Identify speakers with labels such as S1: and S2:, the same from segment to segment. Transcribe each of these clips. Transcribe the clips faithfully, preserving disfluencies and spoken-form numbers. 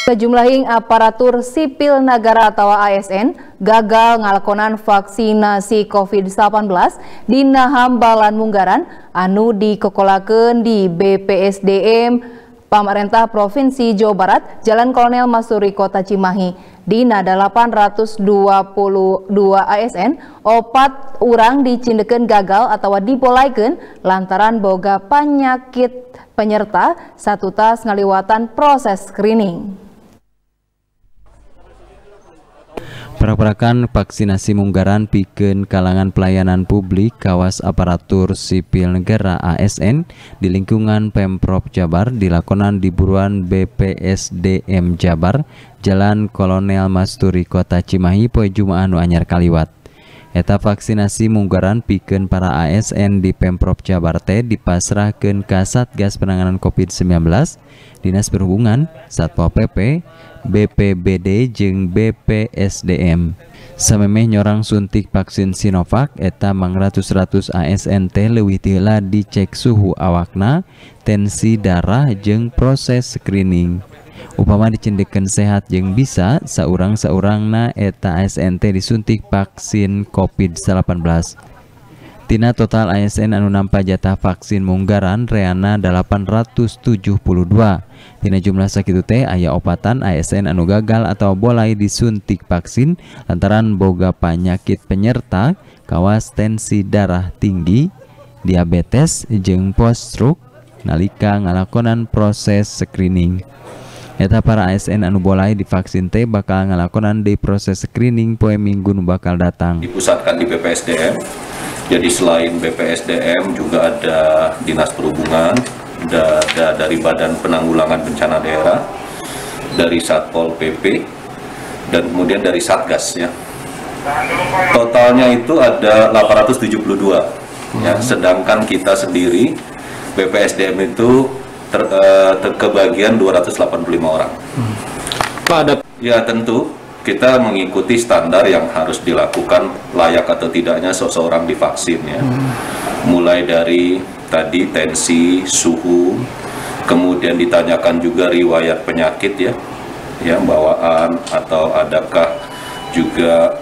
S1: Sejumlah aparatur sipil negara atau A S N gagal ngalakonan vaksinasi COVID delapan belas dina hambalan munggaran anu dikokolakeun di B P S D M Pamarentah Provinsi Jawa Barat Jalan Kolonel Masuri Kota Cimahi. Dina delapan ratus dua puluh dua A S N opat urang dicindekeun gagal atau dipolaikeun lantaran boga penyakit penyerta satu tas ngaliwatan proses screening.
S2: Perak-perakan vaksinasi munggaran pikeun kalangan pelayanan publik kawas aparatur sipil negara A S N di lingkungan Pemprov Jabar dilakonan di buruan B P S D M Jabar Jalan Kolonel Masturi Kota Cimahi poe Jumaah nu anyar kaliwat. Eta vaksinasi munggaran pikeun para A S N di Pemprov Jabar teh dipasrahkeun ka Satgas Penanganan COVID sembilan belas, Dinas Perhubungan, Satpol P P, B P B D jeung B P S D M. Samemeh nyorang suntik vaksin Sinovac eta mang ratus-ratus A S N teh leuwih ti heula dicek suhu awakna, tensi darah jeung proses screening. Upama dicendekeun sehat jeung bisa saurang-saurangna eta A S N teh disuntik vaksin COVID delapan belas. Tina total A S N anu nampa jatah vaksin munggaran reana delapan ratus tujuh puluh dua. Tina jumlah sakitu teh aya opatan A S N anu gagal atau bolai disuntik vaksin lantaran boga penyakit penyerta kawas tensi darah tinggi, diabetes jeung post-stroke nalika ngalakonan proses screening. Eta para A S N anu bolai divaksin teh bakal ngalakonan di proses screening poe Minggu nu bakal datang.
S3: Dipusatkan di B P S D M. Jadi selain B P S D M juga ada Dinas Perhubungan, ada, ada dari Badan Penanggulangan Bencana Daerah, dari Satpol P P, dan kemudian dari Satgas ya. Totalnya itu ada delapan ratus tujuh puluh dua. Ya, sedangkan kita sendiri B P S D M itu ter, uh, ter, kebagian dua ratus delapan puluh lima orang. Hmm. Pak, ada... Ya tentu kita mengikuti standar yang harus dilakukan layak atau tidaknya seseorang divaksin ya. Hmm. Mulai dari tadi tensi, suhu, kemudian ditanyakan juga riwayat penyakit ya, ya bawaan atau adakah juga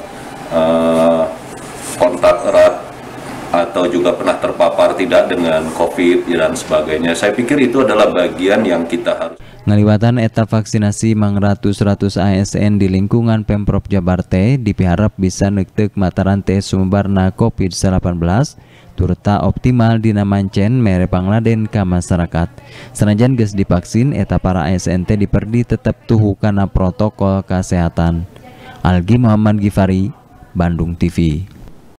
S3: uh, kontak erat atau juga pernah terpapar tidak dengan COVID dan sebagainya. Saya pikir itu adalah bagian yang kita harus.
S2: Ngaliwatan eta vaksinasi mang ratus-ratus A S N di lingkungan Pemprov Jabar teh dipiharap bisa neukteuk mataran teh sumebarna COVID delapan belas turta optimal dina mancen mere pangladen ka masyarakat. Sanajan geus divaksin eta para A S N teh diperdi tetep tuhu kana protokol kesehatan. Algi Muhammad Gifari, Bandung T V.